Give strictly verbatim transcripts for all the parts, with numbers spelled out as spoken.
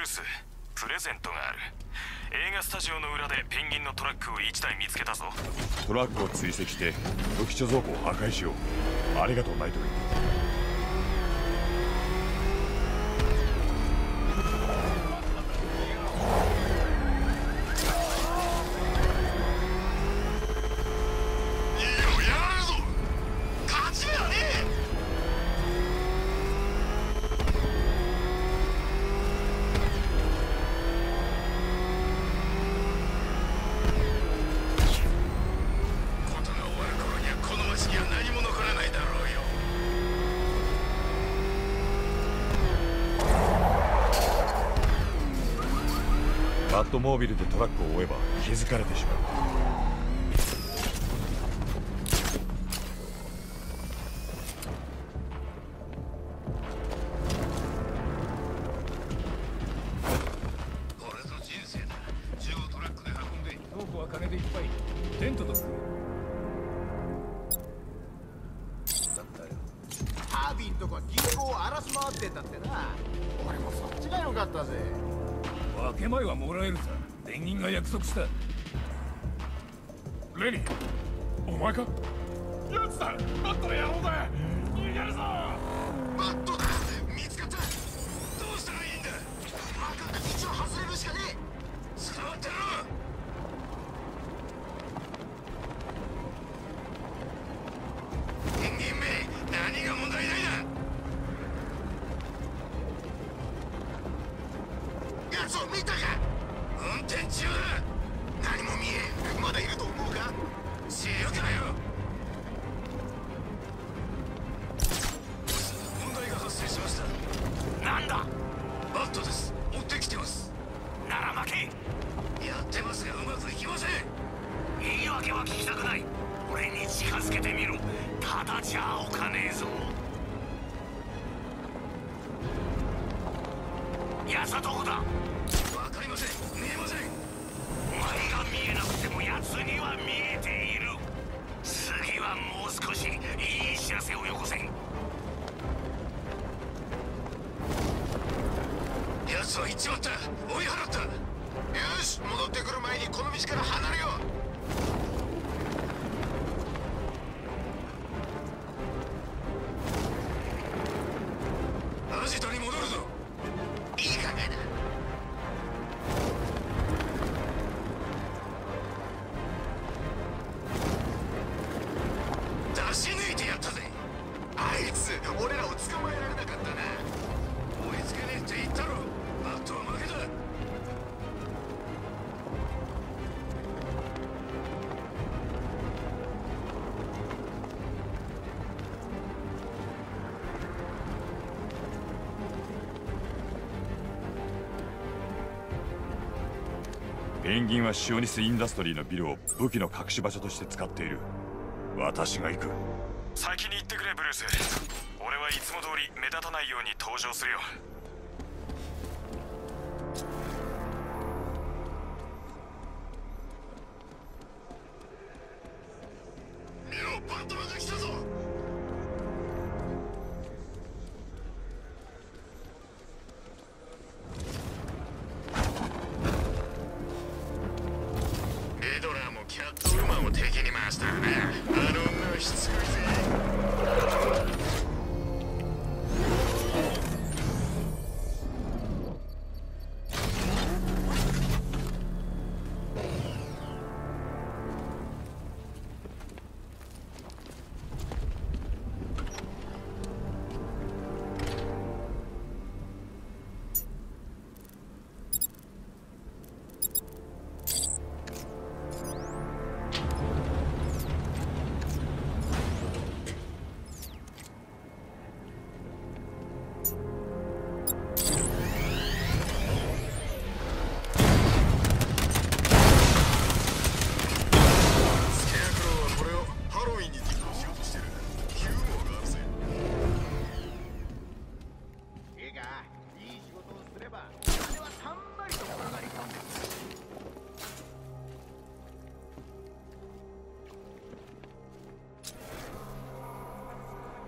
ス、プレゼントがある。映画スタジオの裏でペンギンのトラックをいちだい見つけたぞ。 トラックを追跡して武器貯蔵庫を破壊しよう。ありがとうナイトウィン。バットモービルでトラックを追えば気づかれてしまう。 俺の人生だ。銃をトラックで運んで倉庫は金でいっぱい。テントと服だったよ。 ハービンとか銀行を荒らす回ってたってな。俺もそっちがよかったぜ。 分け前はもらえるさ。ペンギンが約束した。レニー、お前か？やつだ。バットの野郎だ。逃げるぞ。 バットだ。見つかった。どうしたらいいんだ。まかって道を外れるしかねえ。 捕まってろ。ペンギンめ、何が問題ないだ。 奴を見たか。 運転中だ。 何も見えん。まだいると思うか。 視力だよ。問題が発生しました。なんだ。バットです。追ってきてます。なら負け。やってますがうまくいきません。言い訳は聞きたくない。俺に近づけてみろ。ただじゃおかねえぞ。やつはどこだ。わかりません。見えません。お前が見えなくても奴には見えている。次はもう少しいい知らせをよこせ。奴は行っちまった。追い払った。 よし、戻ってくる前にこの道から離れよう。 アジトに戻るぞ。 いい考えだ。 出し抜いてやったぜ。 あいつ俺らを捕まえられなかったな。 追いつけねえって言ったろ。バットは負けだ。 ペンギンはシオニス・インダストリーのビルを武器の隠し場所として使っている。私が行く。 先に行ってくれブルース。俺はいつも通り目立たないように登場するよ。 見ろ、バットマンが来たぞ。レドラーもキャットウーマンを敵に回したらな。あの女はしつこいぜ。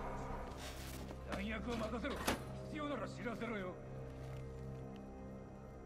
弾薬を任せろ。必要なら知らせろよ。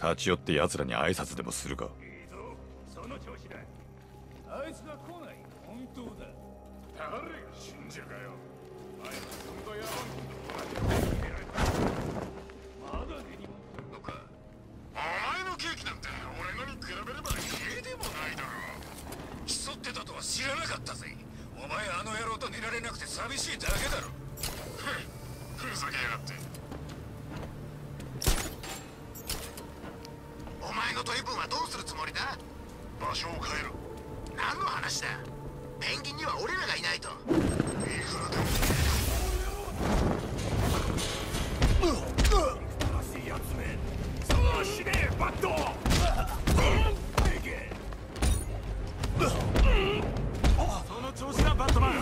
立ち寄って奴らに挨拶でもするか。 いいぞ、その調子だ。あいつが来ない。本当だ。誰が信者かよ。あいつ存在あらんことまだ根に持ってるのか。お前のケーキなんて俺のに比べれば家でもないだろう。競ってたとは知らなかったぜ。お前あの野郎と寝られなくて寂しいだけだろ。ふん、ふざけやがって。お前の取り分はどうするつもりだ。場所を変える。何の話だ。ペンギンには俺らがいないと。いくらでも新しいやつめ。そうはしねえバット。その調子だバットマン。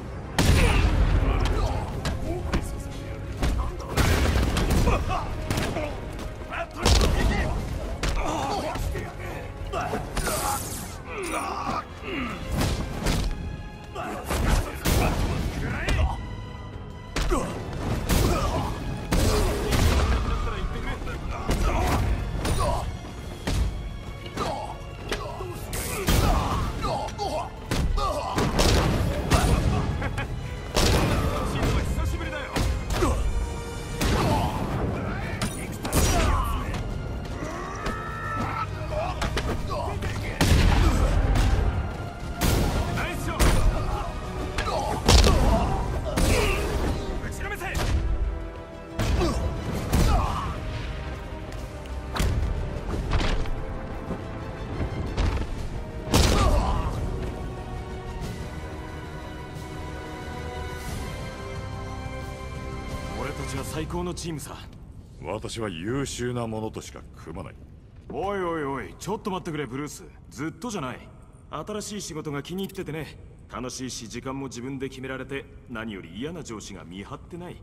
最高のチームさ。 私は優秀なものとしか組まない。 おいおいおい、ちょっと待ってくれブルース。ずっとじゃない。新しい仕事が気に入っててね。楽しいし時間も自分で決められて、何より嫌な上司が見張ってない。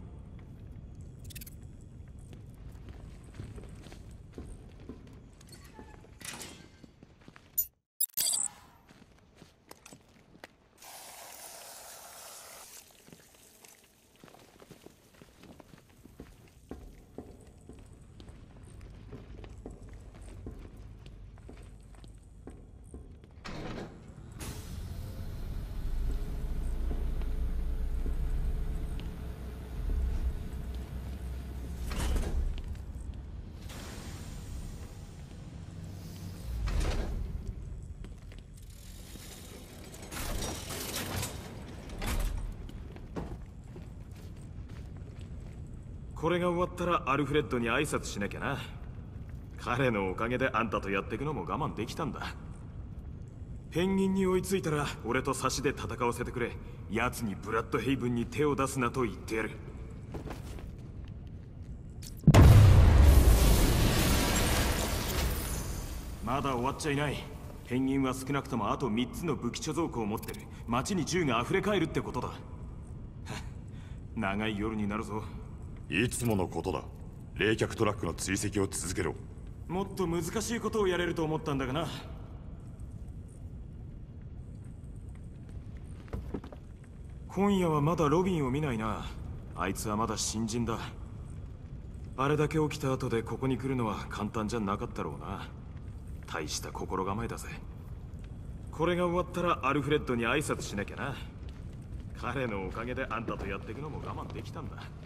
これが終わったらアルフレッドに挨拶しなきゃな。彼のおかげであんたとやっていくのも我慢できたんだ。ペンギンに追いついたら俺と差しで戦わせてくれ。奴にブラッドヘイブンに手を出すなと言ってやる。まだ終わっちゃいない。ペンギンは少なくともあとみっつの武器貯蔵庫を持ってる。街に銃が溢れ返るってことだ。長い夜になるぞ。 いつものことだ。冷却トラックの追跡を続けろ。 もっと難しいことをやれると思ったんだがな。今夜はまだロビンを見ないな。あいつはまだ新人だ。あれだけ起きた後でここに来るのは簡単じゃなかったろうな。大した心構えだぜ。これが終わったらアルフレッドに挨拶しなきゃな。彼のおかげであんたとやっていくのも我慢できたんだ。